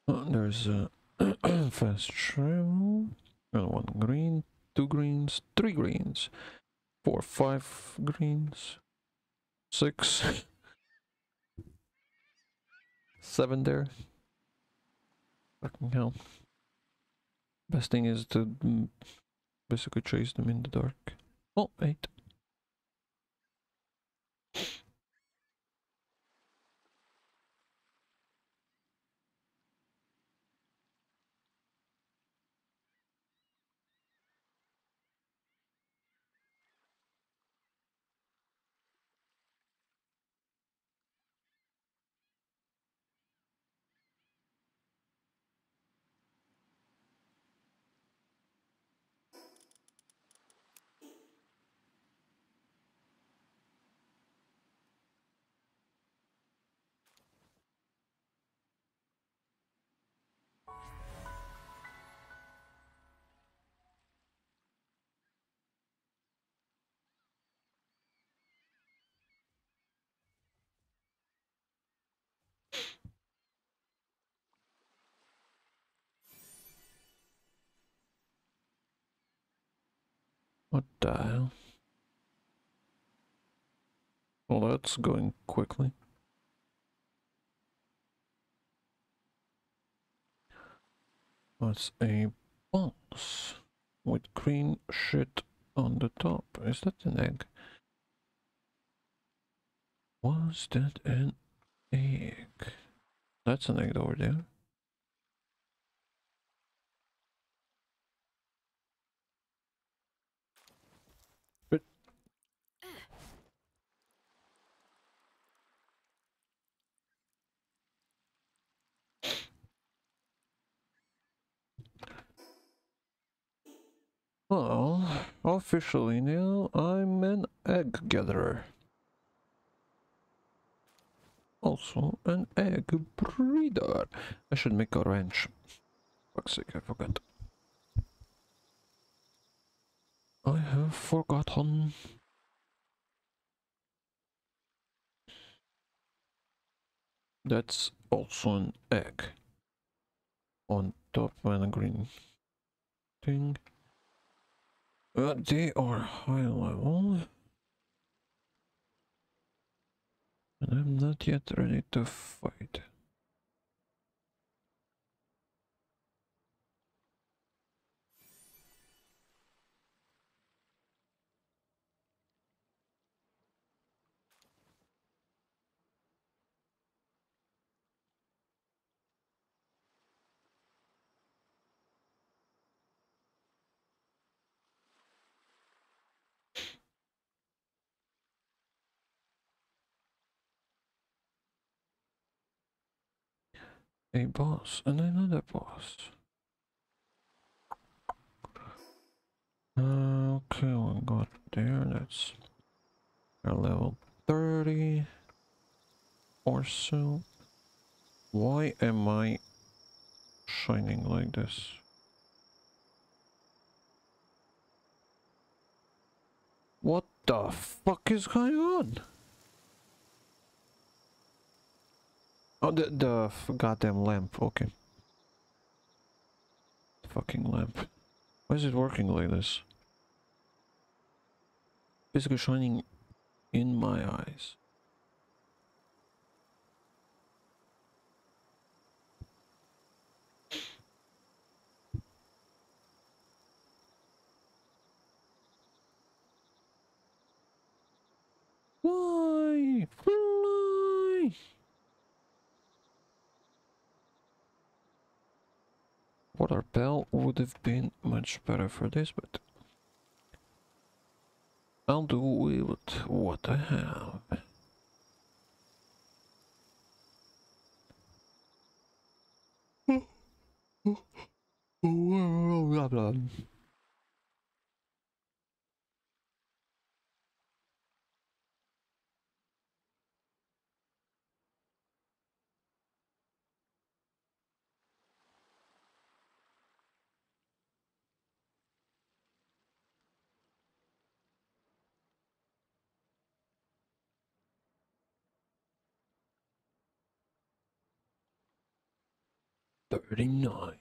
There's a fast travel. And one green, two greens, three greens, four, five greens, six, seven there. Fucking hell. Best thing is to basically chase them in the dark. Oh, eight. What the hell? Well, that's going quickly. That's a box with green shit on the top. Is that an egg? Was that an egg? That's an egg over there. But well, officially now I'm an egg gatherer. Also an egg breeder. I should make a ranch. Fuck's sake, I forgot. I have forgotten. That's also an egg. On top and a green thing. They are high level. And I'm not yet ready to fight. A boss and another boss. Okay, we got there. That's our level 30 or so. Why am I shining like this? What the fuck is going on? Oh, the goddamn lamp. Okay. Fucking lamp. Why is it working like this? Basically shining in my eyes. Fly! Fly! Water bell would have been much better for this, but I'll do with what I have. Blah, blah. 39.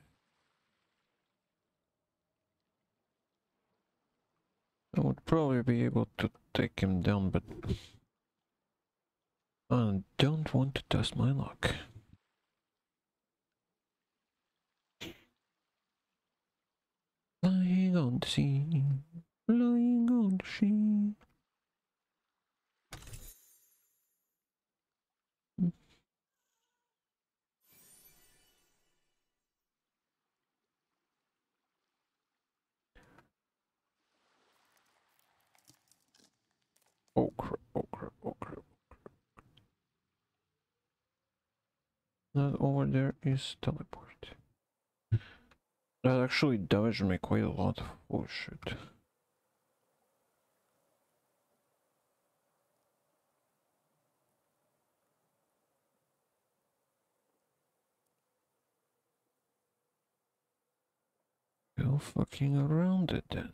I would probably be able to take him down, but I don't want to test my luck. Flying on the sea, flying on the sea. Oh crap, oh crap, oh crap. That over there is teleport. That actually damaged me quite a lot. Oh shit. Go fucking around it then.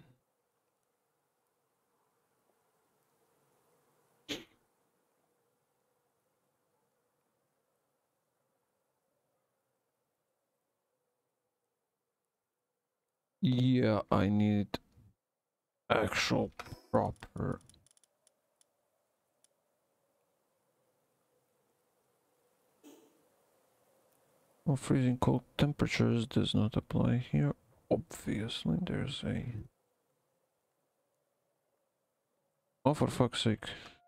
Yeah, I need actual proper. Well, freezing cold temperatures does not apply here. Obviously, there's a. Oh, for fuck's sake.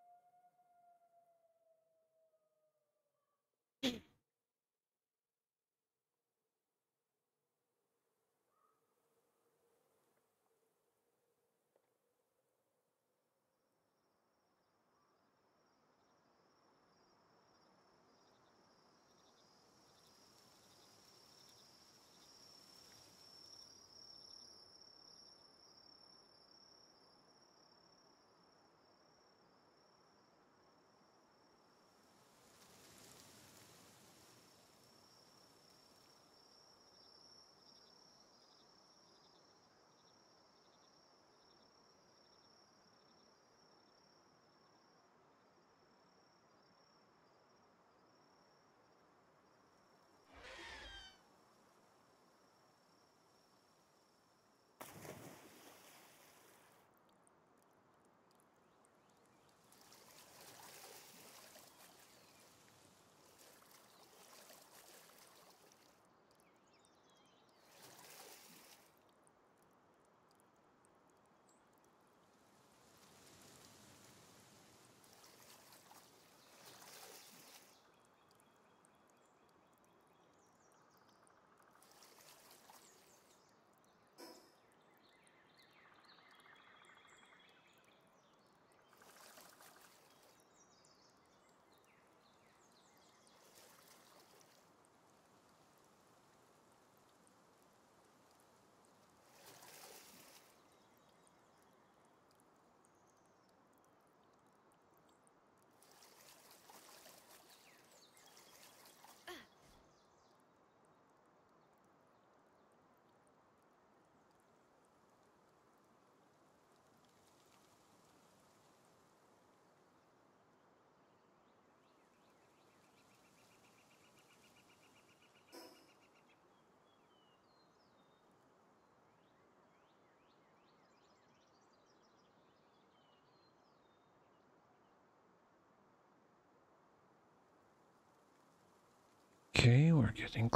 Okay, we're getting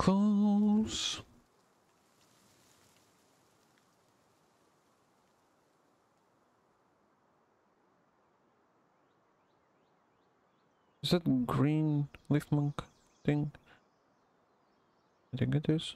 close. Is that green leaf monk thing? I think it is.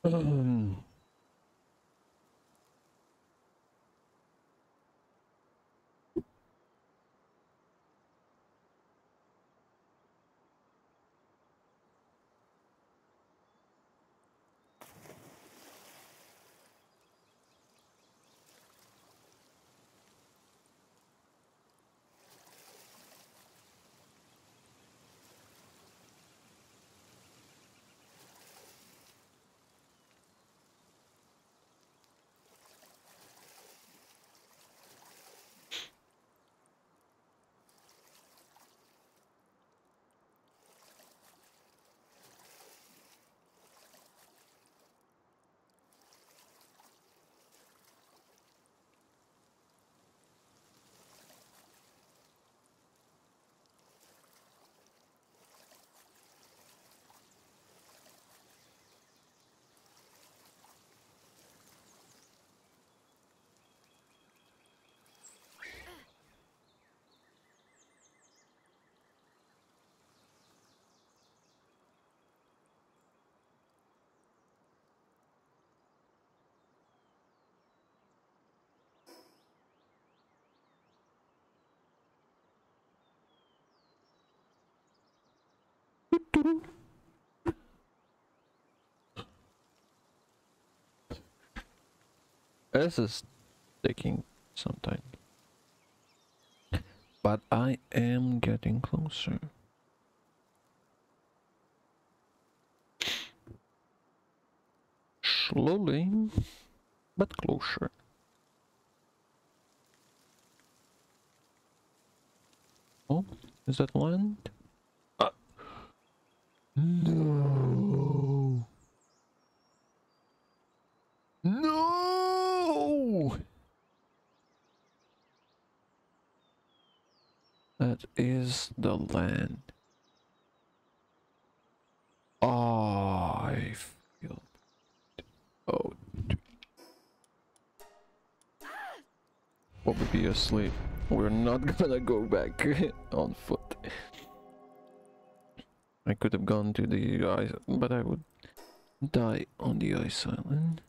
This is taking some time, but I am getting closer. Slowly, but closer. Oh, is that land? No! No! That is the land. I feel. Oh, probably asleep. We're not gonna go back on foot. I could have gone to the ice, but I would die on the ice island.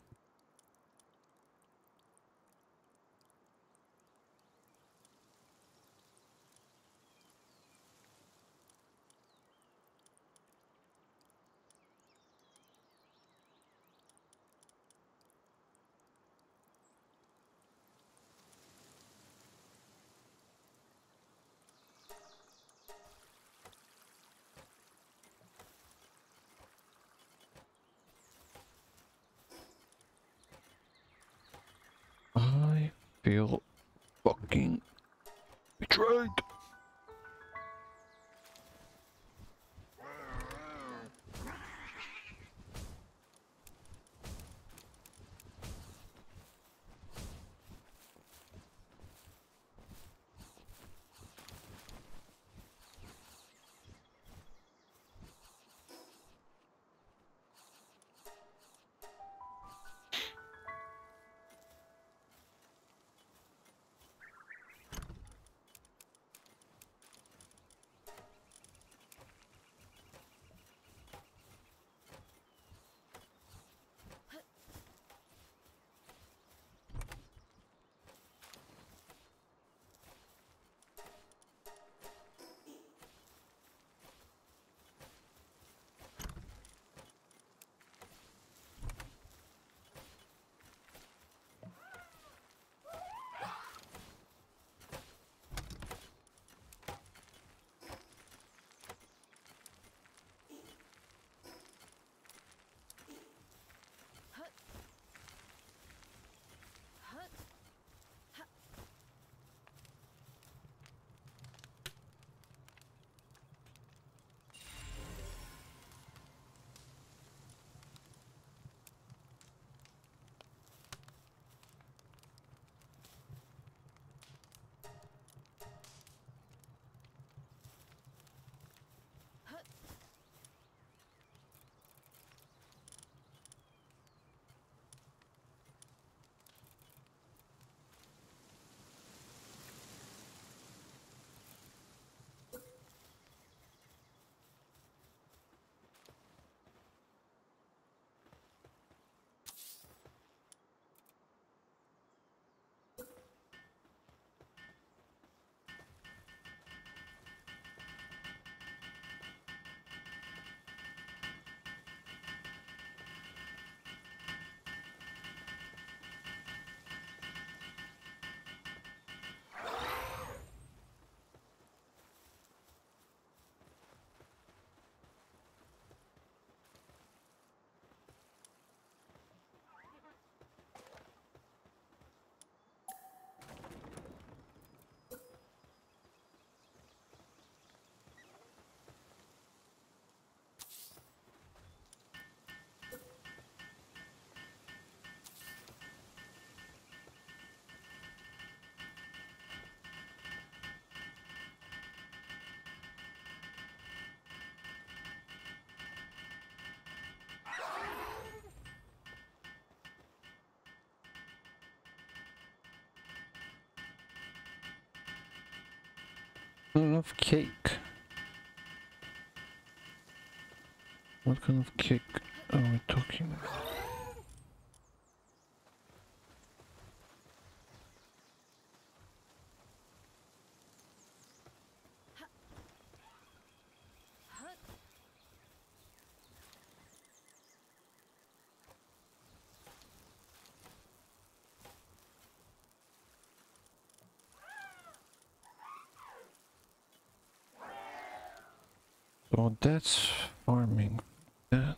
I feel fucking betrayed. Of cake. What kind of cake are we talking about? So that's farming. That.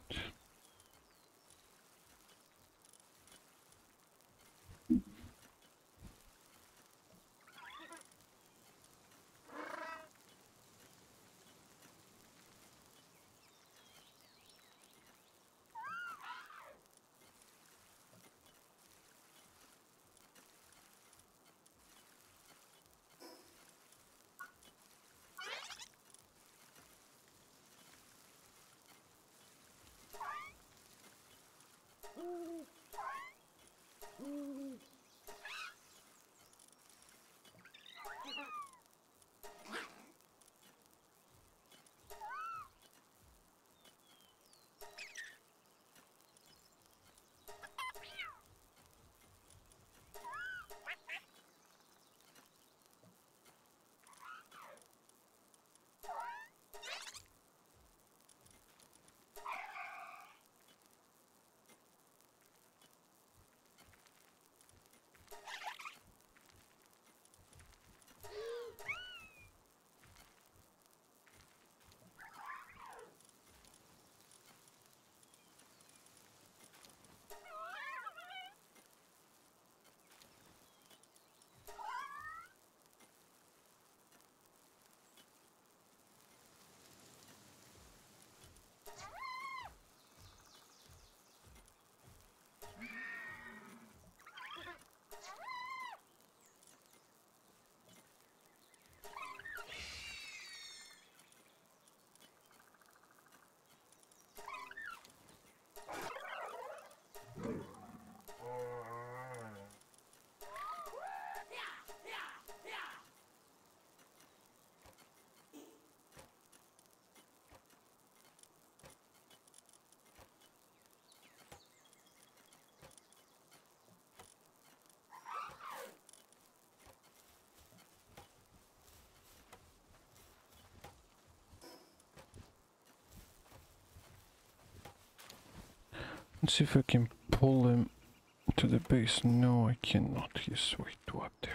Let's see if I can pull him to the base. No, I cannot. He's way too up there.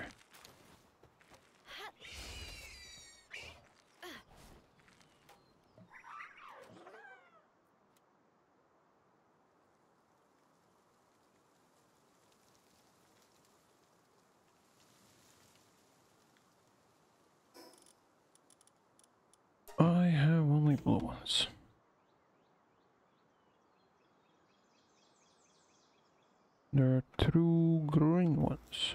I have only blue ones. There are two green ones.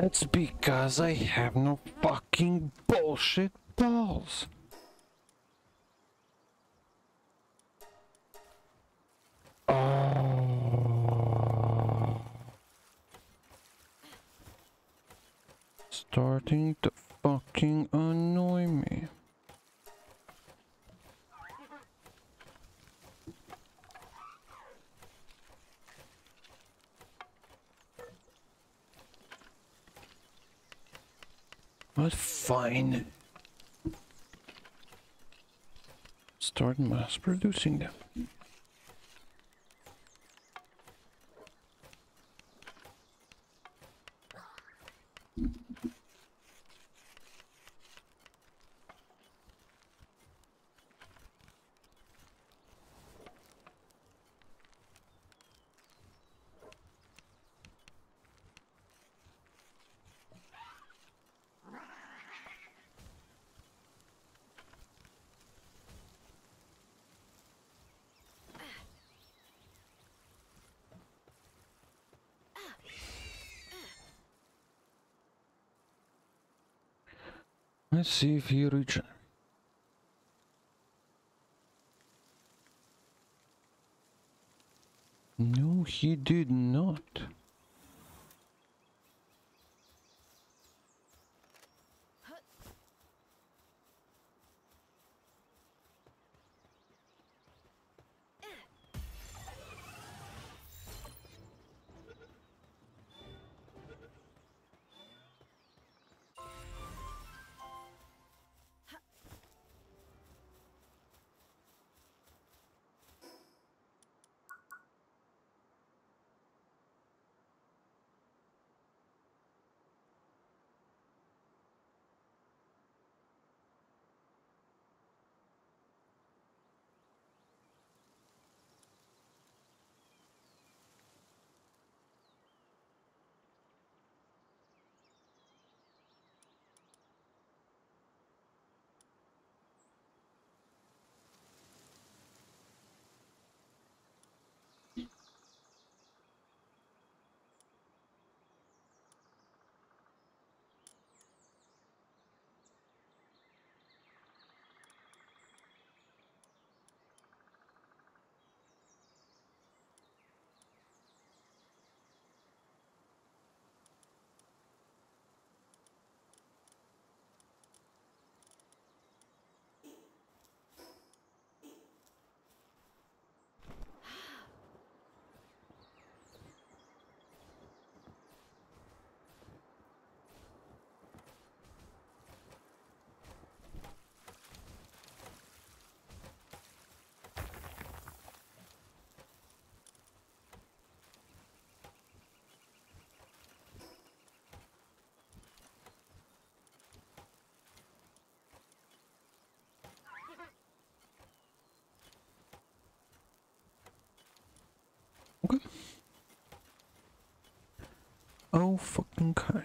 It's because I have no fucking bullshit balls. Oh. Starting to fucking annoy me. But fine. Start mass producing them. Let's see if he regenerates. No, he did not. Okay. Oh, fucking okay.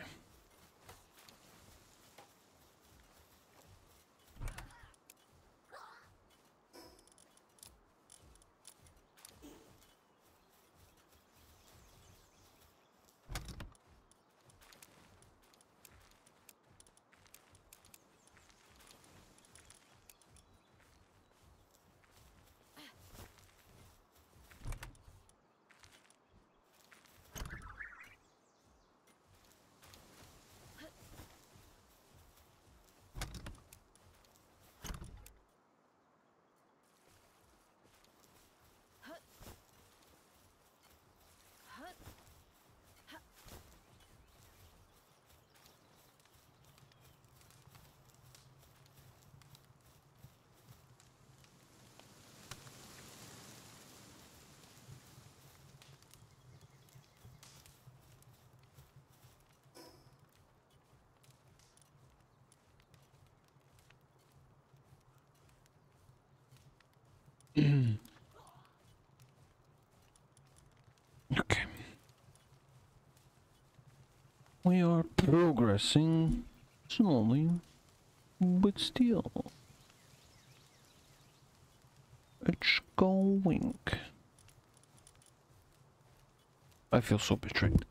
Okay. We are progressing slowly, but still. It's going. I feel so betrayed.